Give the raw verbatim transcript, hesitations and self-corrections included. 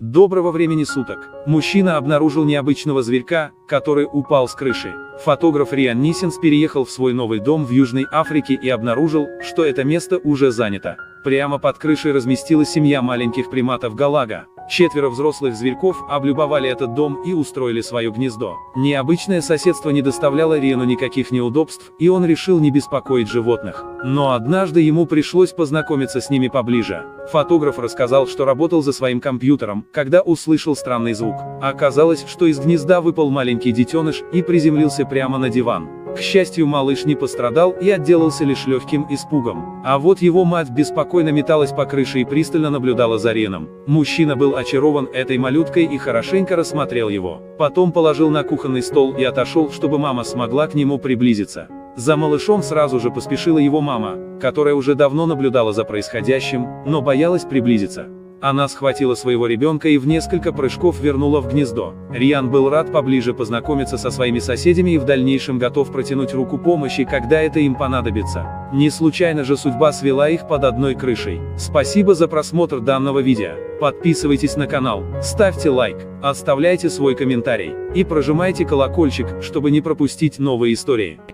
Доброго времени суток. Мужчина обнаружил необычного зверька, который упал с крыши. Фотограф Риан Нисенс переехал в свой новый дом в Южной Африке и обнаружил, что это место уже занято. Прямо под крышей разместилась семья маленьких приматов галага. Четверо взрослых зверьков облюбовали этот дом и устроили свое гнездо. Необычное соседство не доставляло Риану никаких неудобств, и он решил не беспокоить животных. Но однажды ему пришлось познакомиться с ними поближе. Фотограф рассказал, что работал за своим компьютером, когда услышал странный звук. Оказалось, что из гнезда выпал маленький детеныш и приземлился прямо на диван. К счастью, малыш не пострадал и отделался лишь легким испугом. А вот его мать беспокойно металась по крыше и пристально наблюдала за Рианом. Мужчина был очарован этой малюткой и хорошенько рассмотрел его. Потом положил на кухонный стол и отошел, чтобы мама смогла к нему приблизиться. За малышом сразу же поспешила его мама, которая уже давно наблюдала за происходящим, но боялась приблизиться. Она схватила своего ребенка и в несколько прыжков вернула в гнездо. Риан был рад поближе познакомиться со своими соседями и в дальнейшем готов протянуть руку помощи, когда это им понадобится. Не случайно же судьба свела их под одной крышей. Спасибо за просмотр данного видео. Подписывайтесь на канал, ставьте лайк, оставляйте свой комментарий и прожимайте колокольчик, чтобы не пропустить новые истории.